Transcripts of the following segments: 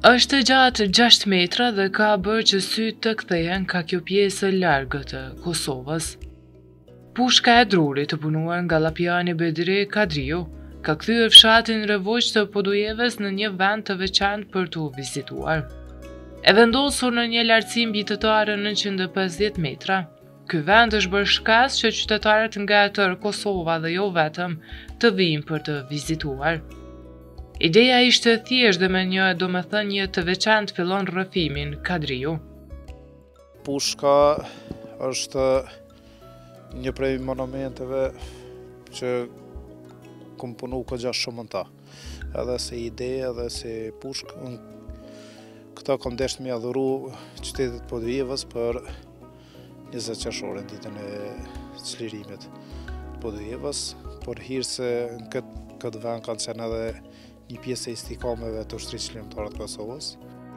Është gjatë 6 metra dhe ka bërë që sytë të kthehen ka kjo pjesë largë të Kosovës. Pushka e drurit të punuar nga Llapiani Bedri Kadriu ka kthyer fshatin Revoq të Podujeves në një vend të veçantë për t'u vizituar. E vendosur në një lartësi mbijetare 950 metra, ky vend është bërë shkas që qytetarët nga e tërë Kosova dhe jo vetëm të vijnë për të vizituar. Ideja ishte thjesht dhe me një domethënie të veçantë fillon rrëfimin Kadriu. Pushka është një prej monumenteve që kom punu këgja shumë në ta. Edhe si ide, edhe si pushkë. Këta kom desht me adhuru qytetit Podujevës për 20 qershore, ditën e çlirimit Podujevës, por hirë se në këtë vend kanë qenë edhe një pjesë e istikameve të ushtrisë çlirimtare të Kosovës.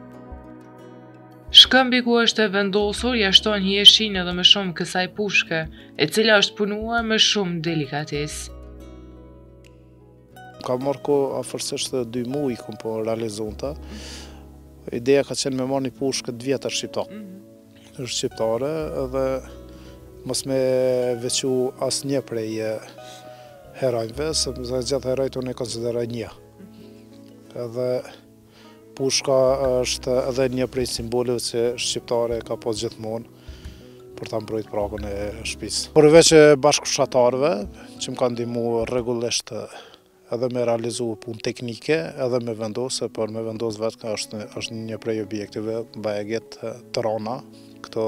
Shkëmbi ku është e vendosur jashton hijeshin edhe më shumë kësaj pushke, e cila është punuar me shumë delikatesë. Ka marrë kohë afërsisht 2 muaj kom po realizonta. Ideja ka qenë me marrë një pushkë të vjetër shqiptare edhe mos me veçu asnjë prej herojve, sepse gjithë herojt unë e konsideroj një. Edhe pushka është edhe një prej simboleve që shqiptare ka pas gjithmonë për ta mbrojtur pragun e shtëpisë. Përveç bashkëfshatarëve që më kanë ndihmu rregullisht edhe me realizu punë teknike, edhe me vendosë, por me vendosë vetë është një prej objekteve, Bajaget Tirana. Këto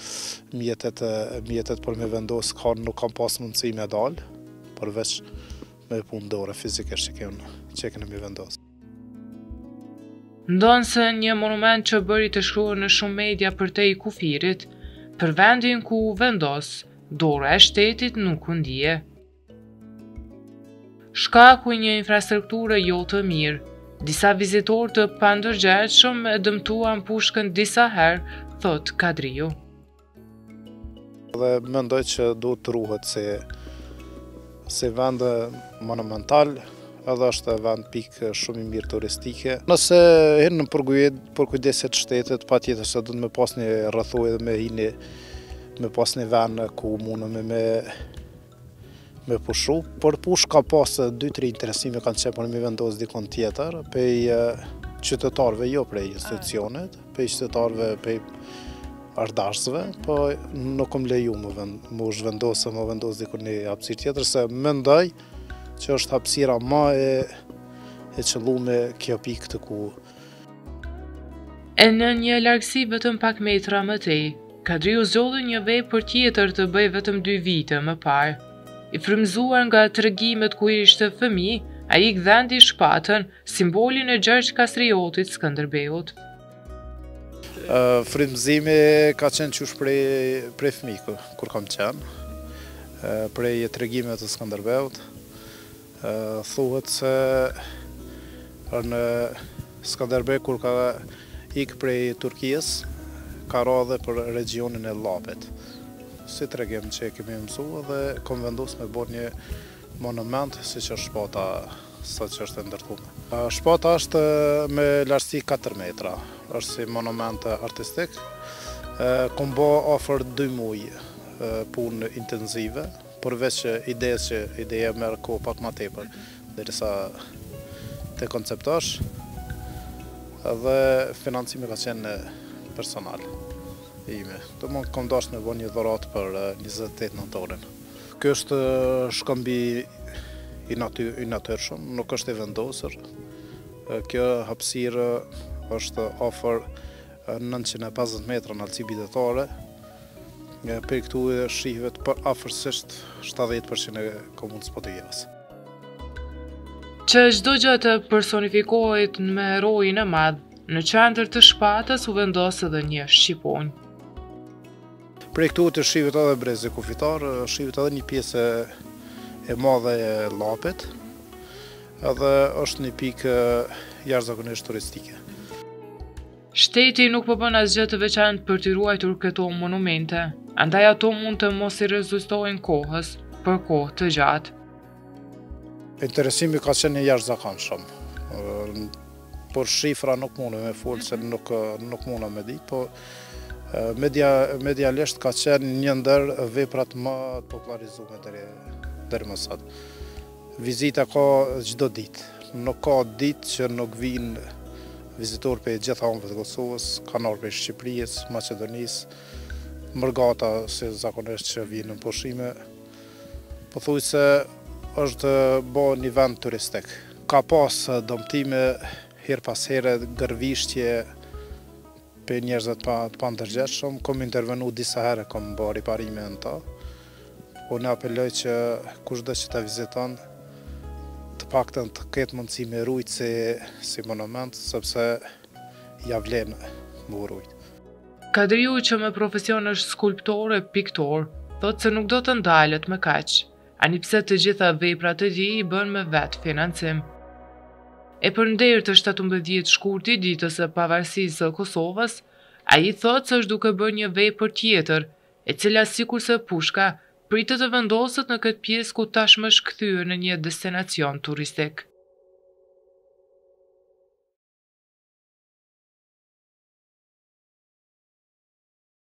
mjetet për me vendosë nuk kanë pas mundësi me dalë, përveç me punë dore fizikisht që kemi me vendosë. Ndonë se një monument që bëri të shkruar në shumë media për te i kufirit, për vendin ku u vendos, dora e shtetit nuk u ndije. Shkaku i një infrastrukture jo të mirë, disa vizitorë të pandërgjegjshëm e dëmtuan pushkën disa herë, thot Kadriu. Dhe mendoj që duhet të ruhet si vend monumental, edhe është vend pikë shumë i mirë turistike. Nëse hinë në përkujdeset shtetit, patjetër se do të me pas një rrethojë dhe me pas një vend ku mundëm me pushu. Por pushka ka pas 2-3 interesime kanë qenë për me vendosë dikon tjetër, prej qytetarëve, jo prej institucionit, prej qytetarëve, prej ardashësve, po nuk kom leju më vendosë dikon një hapësirë tjetër, se mendoj që është hapësira ma e qëllume kjo pikë të ku. E në një largësi vetëm pak metra më tej, Kadriu zgjodhi një vepër tjetër të bëj vetëm 2 vite më parë. I frymëzuar nga tregimet ku ishte fëmijë, ai gdhendi shpatën, simbolin e Gjergj Kastriotit Skënderbeut. Frymëzimi ka qenë qysh prej fëmijë kur kam qenë, prej tregimet të Skënderbeut. Thuhet se në Skënderbeu kur ka ikë prej Turkisë, ka ra dhe për regionin e Llapit. Si tregim që kemi mësuar dhe kom vendosur me bërë një monument siç është shpata sa që është ndërtuar. Shpata është me lartësi 4 metra, është si monument artistik. Kom bë afër 2 muaj punë intensive, përveç ideja merr kohë pak më tepër, derisa të konceptosh, edhe financimi ka qenë personal ime. Domthonë kam dashur me bëj një dhuratë për 28 nëntorin. Ky është shkëmbi i natyrshëm, nuk është i vendosur. Kjo hapësirë është afër 950 metra në altësi mbijetare. Për këtu shihet për afërsisht 70% e komunës Podujevës. Që çdo gjë të personifikohet me herojin e madh, në qendër të shpatës u vendos edhe një shqiponj. Për këtu të shihet edhe brezi kufitar, shihet edhe një pjesë e madhe e Llapit, edhe është një pikë jashtëzakonisht turistike. Shteti nuk po bën asgjë të veçantë për të ruajtur këto monumente, andaj ato mund të mos i rezistojnë kohës për kohë të gjatë. Interesimi ka qenë jashtëzakonshëm. por shifra nuk mune me folë se nuk muna me ditë, po medialisht ka qenë një ndër veprat më popularizume deri më sot. Vizita ka çdo ditë, nuk ka ditë që nuk vinë vizitorë për gjitha anëve të Kosovës, kanë ardhur prej Shqipërisë, Maqedonisë, Mërgata se zakonisht që vinë në pushime. Pothuajse është bo një vend turistik. Ka pas dëmtime her pas here, gërvishtje për njerëzit pa ndërgjegjshëm, kom intervenu disa herë, kom bërë riparime në ta. Unë apeloj që kushdo që ta viziton, të paktën të ketë mundësi me rujtë si monument, sepse ja vlen më rujtë. Kadriu, që me profesion është skulptor e piktor, thot se nuk do të ndalet me kaq, ani pse të gjitha veprat e tij i bën me vetë financim. E për nder të 17 shkurti ditës së pavarësisë së Kosovës, ai thot se është duke bërë një vepër tjetër, e cila sikurse pushka pritet të vendoset në këtë pjesë ku tashmë është kthyer në një destinacion turistik.